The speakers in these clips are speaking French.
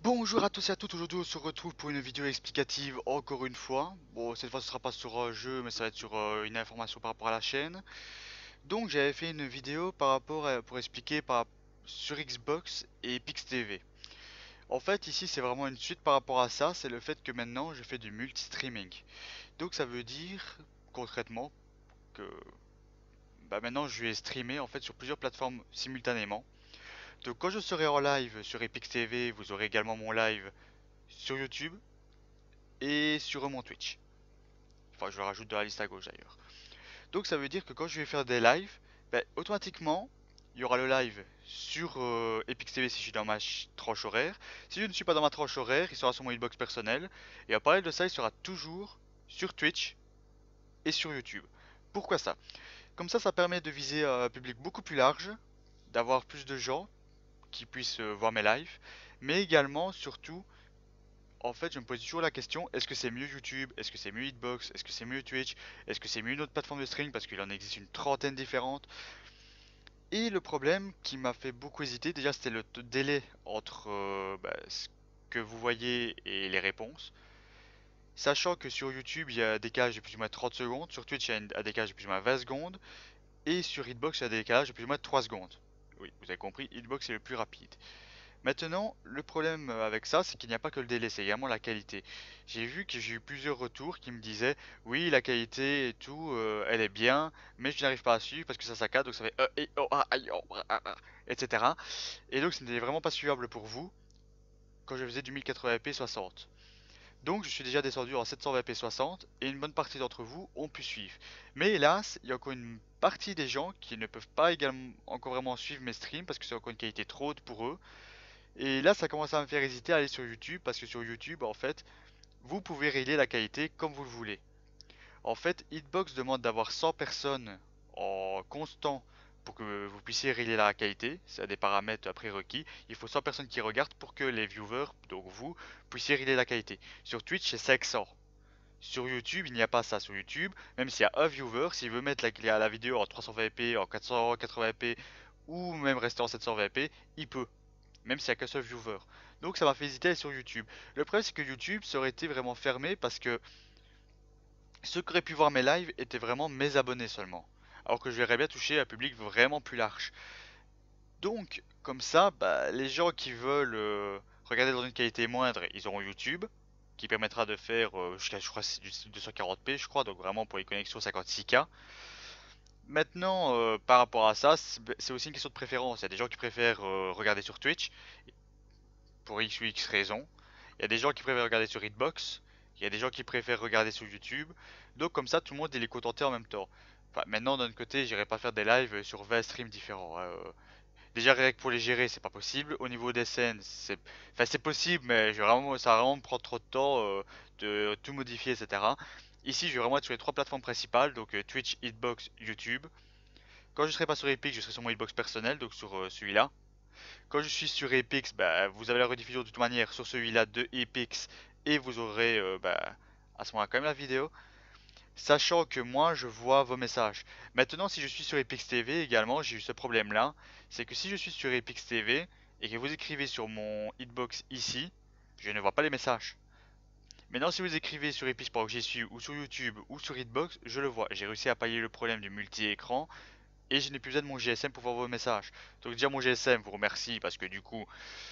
Bonjour à tous et à toutes, aujourd'hui on se retrouve pour une vidéo explicative encore une fois. Bon, cette fois ce sera pas sur un jeu mais ça va être sur une information par rapport à la chaîne. Donc j'avais fait une vidéo pour expliquer sur Xbox et Pix TV. En fait ici c'est vraiment une suite par rapport à ça, c'est le fait que maintenant je fais du multi-streaming. Donc ça veut dire concrètement que maintenant je vais streamer en fait sur plusieurs plateformes simultanément. Donc quand je serai en live sur Epic TV, vous aurez également mon live sur YouTube et sur mon Twitch. Enfin, je le rajoute dans la liste à gauche d'ailleurs. Donc ça veut dire que quand je vais faire des lives, automatiquement, il y aura le live sur Epic TV si je suis dans ma tranche horaire. Si je ne suis pas dans ma tranche horaire, il sera sur mon inbox personnel. Et à parallèle de ça, il sera toujours sur Twitch et sur YouTube. Pourquoi ça? Comme ça permet de viser un public beaucoup plus large, d'avoir plus de gens qui puissent voir mes lives, mais également, surtout, en fait, je me pose toujours la question, est-ce que c'est mieux YouTube? Est-ce que c'est mieux Hitbox? Est-ce que c'est mieux Twitch? Est-ce que c'est mieux une autre plateforme de streaming? Parce qu'il en existe une trentaine différentes. Et le problème qui m'a fait beaucoup hésiter, déjà c'était le délai entre ce que vous voyez et les réponses. Sachant que sur YouTube, il y a un décalage de plus ou moins 30 secondes, sur Twitch, il y a un décalage de plus ou moins 20 secondes, et sur Hitbox, il y a un décalage de plus ou moins 3 secondes. Oui, vous avez compris, Hitbox est le plus rapide. Maintenant, le problème avec ça, c'est qu'il n'y a pas que le délai, c'est également la qualité. J'ai vu que j'ai eu plusieurs retours qui me disaient, oui, la qualité et tout, elle est bien, mais je n'arrive pas à suivre parce que ça saccade, donc ça fait oh, ah, aïe, oh, etc. Et donc, ce n'était vraiment pas suivable pour vous quand je faisais du 1080p 60. Donc, je suis déjà descendu en 720p 60 et une bonne partie d'entre vous ont pu suivre. Mais hélas, il y a encore une partie des gens qui ne peuvent pas également encore vraiment suivre mes streams parce que c'est encore une qualité trop haute pour eux. Et là, ça commence à me faire hésiter à aller sur YouTube parce que sur YouTube, en fait, vous pouvez régler la qualité comme vous le voulez. En fait, Hitbox demande d'avoir 100 personnes en constant pour que vous puissiez régler la qualité. C'est des paramètres prérequis. Il faut 100 personnes qui regardent pour que les viewers, donc vous, puissiez régler la qualité. Sur Twitch, c'est 500. Sur YouTube, il n'y a pas ça. Sur YouTube, même s'il y a un viewer, s'il veut mettre la vidéo en 320p, en 480p ou même rester en 720p, il peut même s'il n'y a qu'un seul viewer. Donc ça m'a fait hésiter à aller sur YouTube. Le problème c'est que YouTube ça aurait été vraiment fermé parce que ceux qui auraient pu voir mes lives étaient vraiment mes abonnés seulement. Alors que je verrais bien toucher un public vraiment plus large. Donc comme ça, les gens qui veulent regarder dans une qualité moindre, ils auront YouTube qui permettra de faire jusqu'à je crois c'est du 240p je crois, donc vraiment pour les connexions 56K. Maintenant, par rapport à ça, c'est aussi une question de préférence. Il y a des gens qui préfèrent regarder sur Twitch pour X ou X raisons. Il y a des gens qui préfèrent regarder sur Hitbox, il y a des gens qui préfèrent regarder sur YouTube. Donc comme ça, tout le monde il est contenté en même temps. Enfin, maintenant d'un autre côté, j'irai pas faire des lives sur 20 streams différents, hein. Déjà rien que pour les gérer, c'est pas possible. Au niveau des scènes, c'est possible, mais ça va vraiment me prendre trop de temps de tout modifier, etc. Ici, je vais vraiment être sur les trois plateformes principales, donc Twitch, Hitbox, YouTube. Quand je serai pas sur Epic, je serai sur mon Hitbox personnel, donc sur celui-là. Quand je suis sur Epix, vous avez la rediffusion de toute manière sur celui-là de Epix et vous aurez à ce moment-là quand même la vidéo. Sachant que moi je vois vos messages. Maintenant si je suis sur Epix TV également, j'ai eu ce problème là. C'est que si je suis sur Epix TV et que vous écrivez sur mon hitbox ici, je ne vois pas les messages. Maintenant si vous écrivez sur Epix pendant que j'y suis ou sur YouTube ou sur Hitbox, je le vois. J'ai réussi à pallier le problème du multi-écran et je n'ai plus besoin de mon GSM pour voir vos messages. Donc déjà mon GSM vous remercie parce que du coup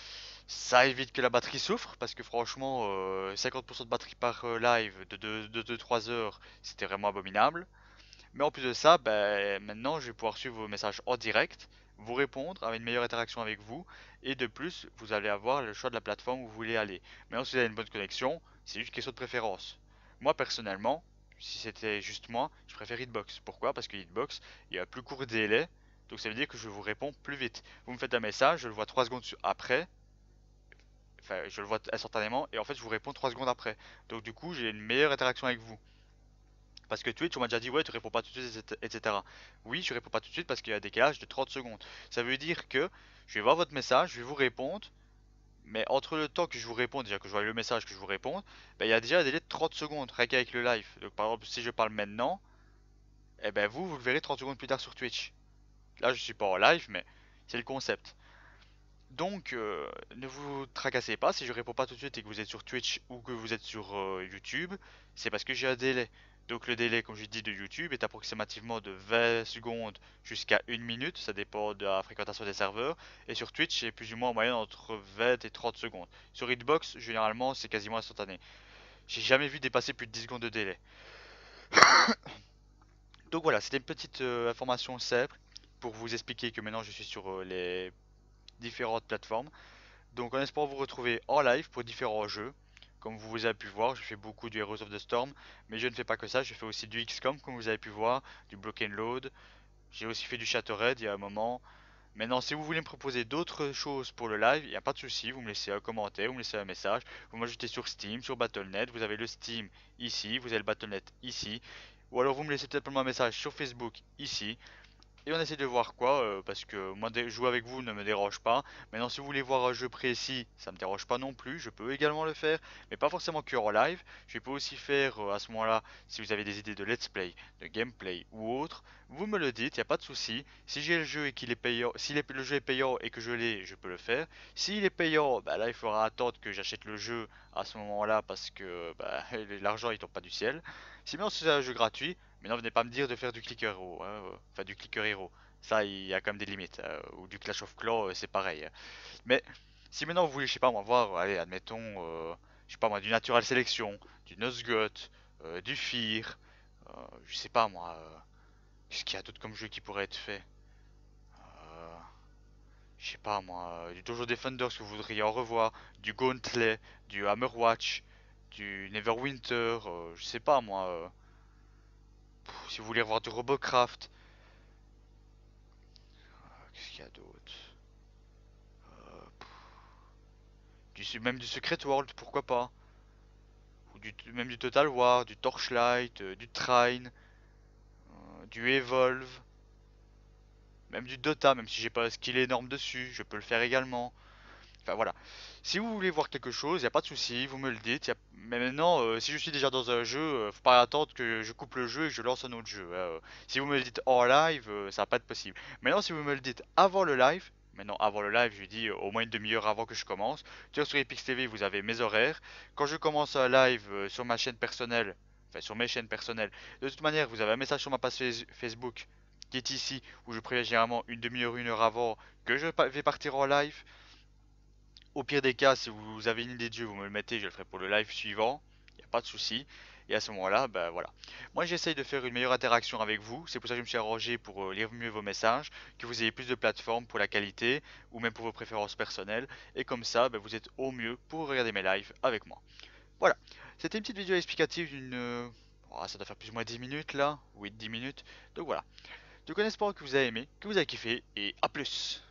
ça évite que la batterie souffre parce que franchement 50% de batterie par live de 2-3 heures c'était vraiment abominable. Mais en plus de ça, maintenant je vais pouvoir suivre vos messages en direct, vous répondre, avoir une meilleure interaction avec vous et de plus vous allez avoir le choix de la plateforme où vous voulez aller. Maintenant si vous avez une bonne connexion, c'est juste une question de préférence. Moi personnellement, si c'était juste moi, je préfère Hitbox. Pourquoi? Parce que Hitbox, il y a un plus court délai, donc ça veut dire que je vous réponds plus vite. Vous me faites un message, je le vois 3 secondes après, enfin je le vois instantanément et en fait je vous réponds 3 secondes après. Donc du coup j'ai une meilleure interaction avec vous. Parce que Twitch on m'a déjà dit ouais tu réponds pas tout de suite etc. Oui je réponds pas tout de suite parce qu'il y a un décalage de 30 secondes. Ça veut dire que je vais voir votre message, je vais vous répondre, mais entre le temps que je vous réponds, déjà que je vois le message que je vous réponds, il y a déjà un délai de 30 secondes rien qu'avec le live. Donc par exemple si je parle maintenant, vous le verrez 30 secondes plus tard sur Twitch. Là je suis pas en live mais c'est le concept. Donc, ne vous tracassez pas si je réponds pas tout de suite et que vous êtes sur Twitch ou que vous êtes sur YouTube, c'est parce que j'ai un délai. Donc le délai, comme je dis, de YouTube est approximativement de 20 secondes jusqu'à 1 minute, ça dépend de la fréquentation des serveurs. Et sur Twitch, c'est plus ou moins en moyenne entre 20 et 30 secondes. Sur Hitbox, généralement, c'est quasiment instantané. J'ai jamais vu dépasser plus de 10 secondes de délai. Donc voilà, c'était une petite information simple pour vous expliquer que maintenant je suis sur les différentes plateformes. Donc en espérant vous retrouver en live pour différents jeux. Comme vous avez pu voir, je fais beaucoup du Heroes of the Storm, mais je ne fais pas que ça, je fais aussi du XCOM comme vous avez pu voir, du Block and Load. J'ai aussi fait du Shattered il y a un moment. Maintenant, si vous voulez me proposer d'autres choses pour le live, il n'y a pas de souci, vous me laissez un commentaire, vous me laissez un message, vous m'ajoutez sur Steam, sur Battle.net, vous avez le Steam ici, vous avez le Battle.net ici, ou alors vous me laissez peut-être un message sur Facebook ici. Et on essaie de voir quoi, parce que moi jouer avec vous ne me dérange pas. Maintenant si vous voulez voir un jeu précis, ça me dérange pas non plus, je peux également le faire, mais pas forcément que en live. Je peux aussi faire à ce moment-là, si vous avez des idées de let's play, de gameplay ou autre, vous me le dites, il n'y a pas de souci. Si j'ai le jeu et qu'il est payant, si le jeu est payant et que je l'ai, je peux le faire. S'il est payant, bah là il faudra attendre que j'achète le jeu à ce moment-là parce que bah, l'argent il tombe pas du ciel. Sinon c'est un jeu gratuit. Mais non, venez pas me dire de faire du clicker hero, hein, enfin du clicker hero. Ça, il y a quand même des limites. Ou du Clash of Clans, c'est pareil. Mais si maintenant vous voulez, je sais pas moi, voir, allez, admettons, je sais pas moi, du Natural Selection, du Nosgoth, du Fear, je sais pas moi, qu'est-ce qu'il y a d'autre comme jeu qui pourrait être fait? Euh, je sais pas moi, du Dojo Defenders que vous voudriez en revoir, du Gauntlet, du Hammerwatch, du Neverwinter, je sais pas moi, si vous voulez revoir du Robocraft. Qu'est-ce qu'il y a d'autre? Même du Secret World, pourquoi pas? Ou même du Total War, du Torchlight, du Trine, du Evolve, même du Dota, même si j'ai pas un skill énorme dessus, je peux le faire également. Enfin voilà. Si vous voulez voir quelque chose, il n'y a pas de souci, vous me le dites. Mais maintenant, si je suis déjà dans un jeu, faut pas attendre que je coupe le jeu et que je lance un autre jeu, hein. Si vous me le dites en live, ça va pas être possible. Maintenant, si vous me le dites avant le live, maintenant avant le live, je dis au moins une demi-heure avant que je commence. Tu vois, sur Epix TV, vous avez mes horaires. Quand je commence un live sur ma chaîne personnelle, enfin sur mes chaînes personnelles, de toute manière, vous avez un message sur ma page Facebook qui est ici, où je préviens généralement une demi-heure, 1 heure avant que je vais partir en live. Au pire des cas, si vous avez une idée de jeu, vous me le mettez, je le ferai pour le live suivant. Il n'y a pas de souci. Et à ce moment-là, ben voilà. Moi, j'essaye de faire une meilleure interaction avec vous. C'est pour ça que je me suis arrangé pour lire mieux vos messages, que vous ayez plus de plateformes pour la qualité ou même pour vos préférences personnelles. Et comme ça, ben, vous êtes au mieux pour regarder mes lives avec moi. Voilà. C'était une petite vidéo explicative d'une... oh, ça doit faire plus ou moins 10 minutes là. Oui, 10 minutes. Donc voilà. Donc en espérant que vous avez aimé, que vous avez kiffé et à plus.